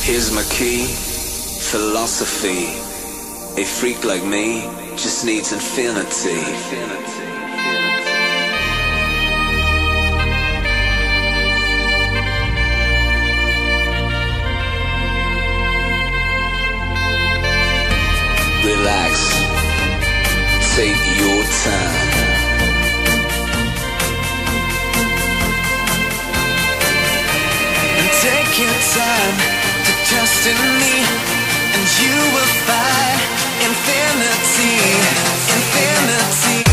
Here's my key, philosophy. A freak like me just needs infinity. Relax, take your time. And take your time to trust in me, and you will find infinity, infinity.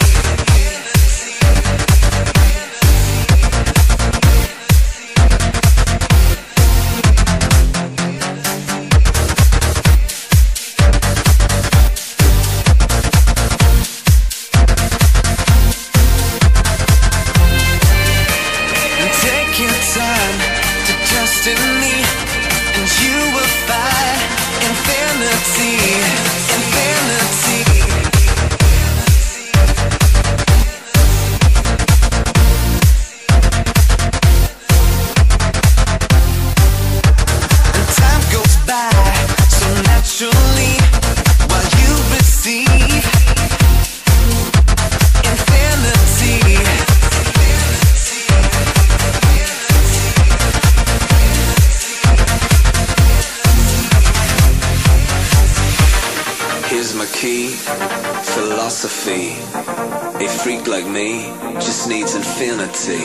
Here's my key, philosophy. A freak like me just needs infinity.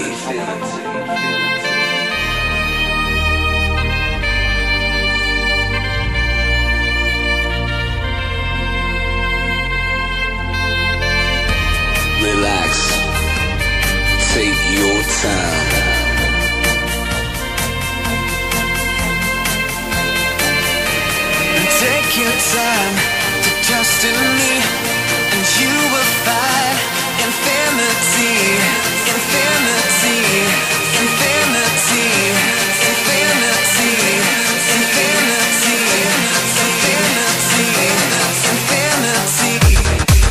Relax, take your time. Take your time to trust in me, and you will find infinity, infinity, infinity, infinity, infinity, infinity, infinity.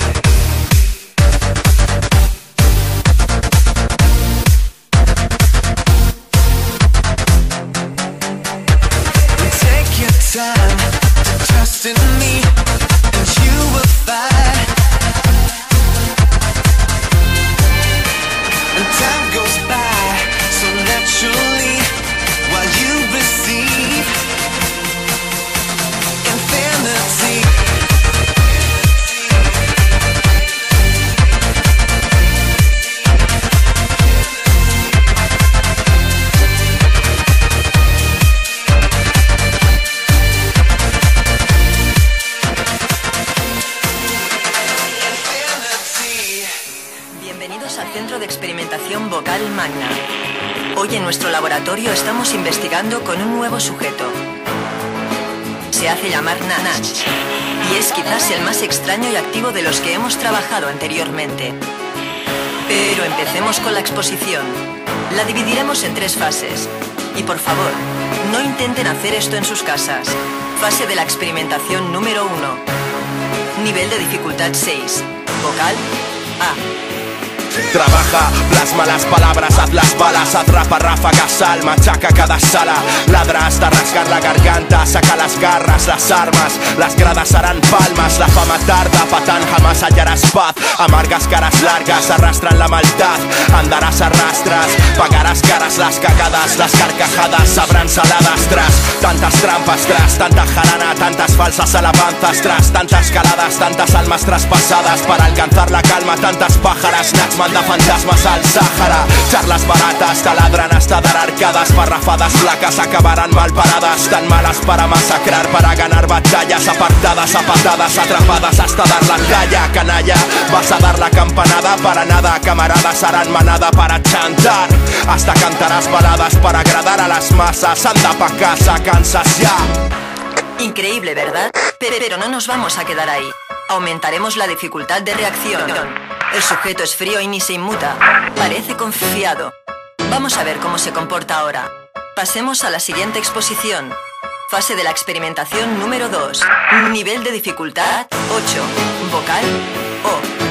Take your time to trust in me, and you will find. And time goes by so naturally while you receive infinity. Bienvenidos al Centro de Experimentación Vocal Magna. Hoy en nuestro laboratorio estamos investigando con un nuevo sujeto. Se hace llamar Nanach y es quizás el más extraño y activo de los que hemos trabajado anteriormente. Pero empecemos con la exposición. La dividiremos en 3 fases. Y por favor, no intenten hacer esto en sus casas. Fase de la experimentación número 1. Nivel de dificultad 6. Vocal A. Trabaja, plasma las palabras, haz las balas, atrapa ráfagas, sal, machaca cada sala. Ladra hasta rasgar la garganta, saca las garras, las armas. Las gradas harán palmas, la fama tarda, patán, jamás hallarás paz. Amargas caras largas arrastran la maldad. Andarás a rastras, pagarás caras las cagadas. Las carcajadas sabrán saladas tras tantas trampas, tras tanta jarana, tantas falsas alabanzas, tras tantas caladas, tantas almas traspasadas. Para alcanzar la calma, tantas pájaras. Nach manda fantasmas al Sáhara. Charlas baratas taladran hasta dar arcadas. Parrafadas flacas acabarán mal paradas, tan malas para masacrar, para ganar batallas. Apartadas a patadas, atrapadas hasta dar la talla. Canalla, vas a dar la campanada. Para nada, camaradas harán manada para chantar. Hasta cantarás baladas para agradar a las masas. Anda pa' casa, cansas ya. Increíble, ¿verdad? Pero no nos vamos a quedar ahí. Aumentaremos la dificultad de reacción. El sujeto es frío y ni se inmuta. Parece confiado. Vamos a ver cómo se comporta ahora. Pasemos a la siguiente exposición. Fase de la experimentación número 2. Nivel de dificultad 8. Vocal O. No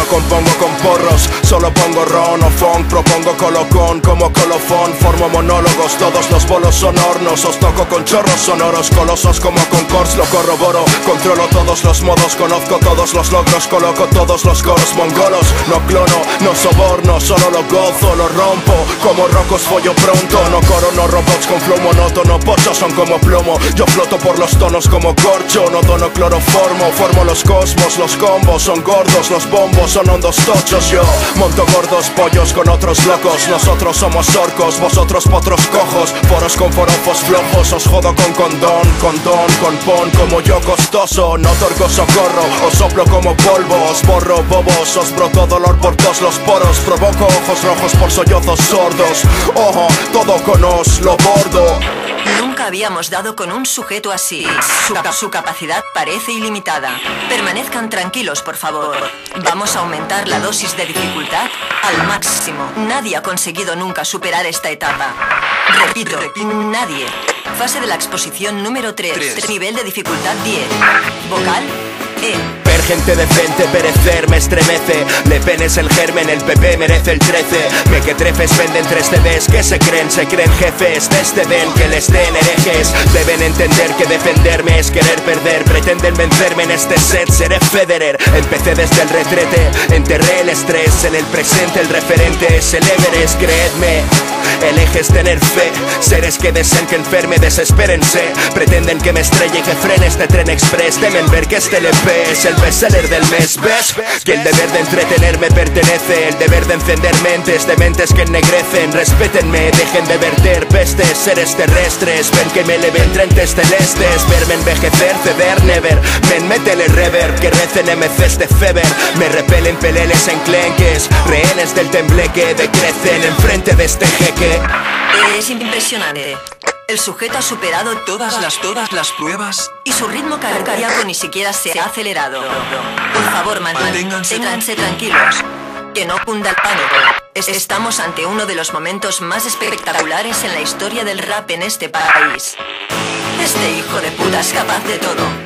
no compongo con porros, solo pongo ron o funk. Propongo colocón como colofón, formo monólogos, todos los bolos son hornos. Os toco con chorros sonoros, colosos como Concords, lo corroboro. Controlo todos los modos, conozco todos los logros, coloco todos los coros mongolos. No clono, no soborno, solo lo gozo, lo rompo. Como rocos follo pronto, no corono robots con flow monótono. Pochos son como plomo, yo floto por los tonos como corcho. No dono cloroformo, formo los cosmos, los combos son gordos, los bombos son hondos tochos. Yo monto gordos pollos con otros locos, nosotros somos orcos, vosotros potros cojos. Foros con forofos flojos, os jodo con condón, con pon como yo costoso. No otorgo socorro, os soplo como polvo, os borro bobos, os broto dolor por todos los poros. Provoco ojos rojos por sollozos sordos. Ojo, todo con os lo bordo. Nunca habíamos dado con un sujeto así. Su capacidad parece ilimitada. Permanezcan tranquilos, por favor. Vamos a aumentar la dosis de dificultad al máximo. Nadie ha conseguido nunca superar esta etapa. Repito, nadie. Fase de la exposición número 3. Nivel de dificultad 10. Vocal, E. Ver gente decente, perecer me estremece. Le Pen es el germen, el PP merece el 13. Mequetrefes venden 3 CDs, que se creen jefes. Desde den que les den herejes. Deben entender que defenderme es querer perder. Pretenden vencerme en este set, seré Federer. Empecé desde el retrete, enterré el estrés. En el presente el referente es el Everest, creedme. El eje es tener fe. Seres que deseen que enferme, desespérense. Pretenden que me estrelle y que frene este tren express. Temen ver que este LP es el bestseller del mes. ¿Ves? Que el deber de entretenerme pertenece. El deber de encender mentes de mentes que ennegrecen. Respétenme, dejen de verter pestes. Seres terrestres, ven que me eleven trentes celestes. Verme envejecer, ceder, never. Men, métele reverb, que recen MCs de fever. Me repelen peleles enclenques. Rehenes del tembleque decrecen enfrente de este jeque. Es impresionante. El sujeto ha superado todas las pruebas y su ritmo cardíaco ni siquiera se ha acelerado. Por favor, manténganse tranquilos. Que no cunda el pánico. Estamos ante uno de los momentos más espectaculares en la historia del rap en este país. Este hijo de puta es capaz de todo.